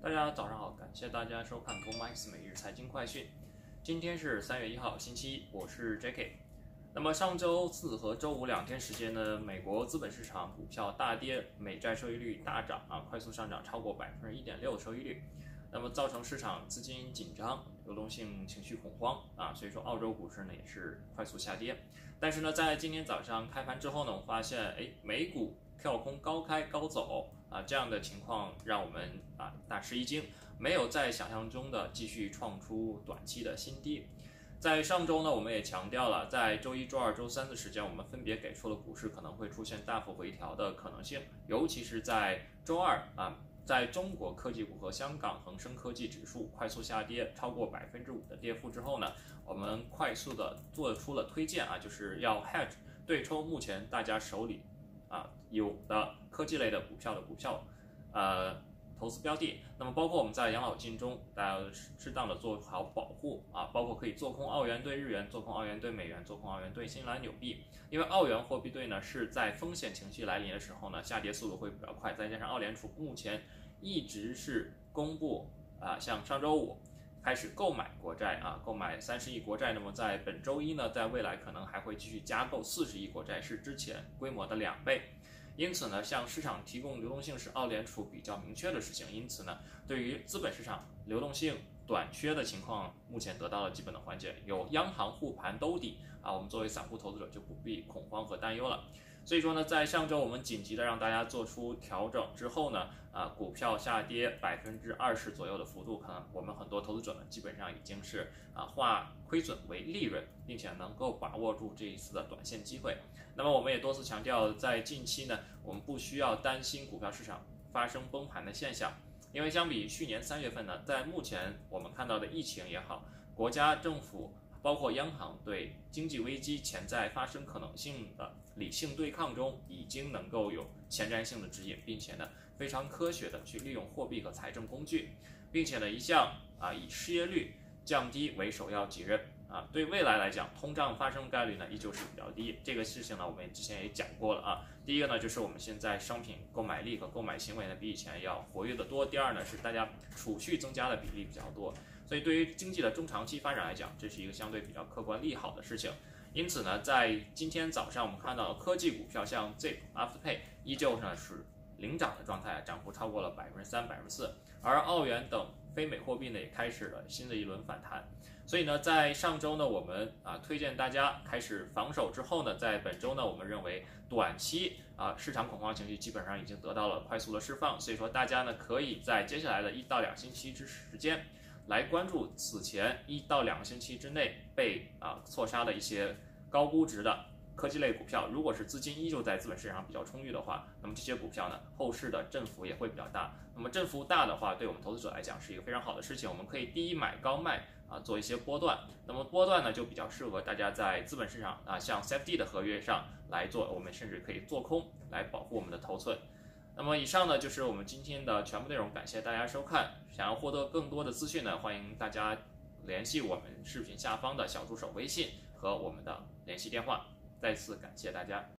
大家早上好，感谢大家收看 GoMax 每日财经快讯。今天是3月1号，星期一，我是 J.K。那么上周四和周五2天时间呢，美国资本市场股票大跌，美债收益率大涨快速上涨超过1.6%的收益率，那么造成市场资金紧张，流动性情绪恐慌所以说澳洲股市呢也是快速下跌。但是呢，在今天早上开盘之后呢，我发现美股跳空高开高走这样的情况让我们大吃一惊，没有在想象中的继续创出短期的新低。在上周呢，我们也强调了，在周一、周二、周三的时间，我们分别给出了股市可能会出现大幅回调的可能性，尤其是在周二在中国科技股和香港恒生科技指数快速下跌超过5%的跌幅之后呢，我们快速的做出了推荐就是要 hedge 对抽目前大家手里有的科技类的股票投资标的。那么包括我们在养老金中，大家适当的做好保护包括可以做空澳元对日元，做空澳元对美元，做空澳元对新西兰纽币。因为澳元货币对呢是在风险情绪来临的时候呢，下跌速度会比较快，再加上澳联储目前一直是公布像上周五开始购买国债购买30亿国债，那么在本周一呢，在未来可能还会继续加购40亿国债，是之前规模的2倍。因此呢，向市场提供流动性是澳联储比较明确的事情。因此呢，对于资本市场流动性短缺的情况，目前得到了基本的缓解，有央行护盘兜底我们作为散户投资者就不必恐慌和担忧了。所以说呢，在上周我们紧急的让大家做出调整之后呢，股票下跌20%左右的幅度，可能我们很多投资者呢基本上已经是化亏损为利润，并且能够把握住这一次的短线机会。那么我们也多次强调，在近期呢，我们不需要担心股票市场发生崩盘的现象，因为相比去年3月份呢，在目前我们看到的疫情也好，国家政府包括央行对经济危机潜在发生可能性的理性对抗中，已经能够有前瞻性的指引，并且呢非常科学的去利用货币和财政工具，并且呢一向以失业率降低为首要责任对未来来讲，通胀发生概率呢依旧是比较低。这个事情呢我们之前也讲过了第一个呢就是我们现在商品购买力和购买行为呢比以前要活跃的多，第二呢是大家储蓄增加的比例比较多，所以对于经济的中长期发展来讲，这是一个相对比较客观利好的事情。因此呢，在今天早上我们看到科技股票像 Zip、Afterpay 依旧呢是领涨的状态，涨幅超过了3%、4%，而澳元等非美货币呢也开始了新的一轮反弹。所以呢，在上周呢，我们推荐大家开始防守之后呢，在本周呢，我们认为短期市场恐慌情绪基本上已经得到了快速的释放，所以说大家呢可以在接下来的1到2星期之时间来关注此前1到2个星期之内被错杀的一些高估值的科技类股票。如果是资金依旧在资本市场上比较充裕的话，那么这些股票呢后市的振幅也会比较大。那么振幅大的话，对我们投资者来讲是一个非常好的事情，我们可以低买高卖做一些波段。那么波段呢就比较适合大家在资本市场像 CFD 的合约上来做，我们甚至可以做空来保护我们的头寸。那么以上呢就是我们今天的全部内容，感谢大家收看。想要获得更多的资讯呢，欢迎大家联系我们视频下方的小助手微信和我们的联系电话。再次感谢大家。